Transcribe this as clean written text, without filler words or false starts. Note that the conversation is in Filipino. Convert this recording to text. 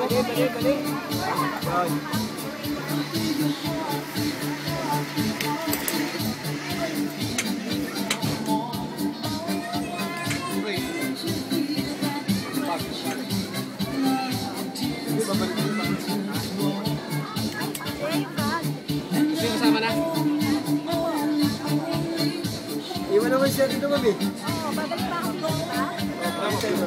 Bali. Gusto yung kasama na? Iwan naman siya dito, mami. Oo, babalik pa ako dito, diba?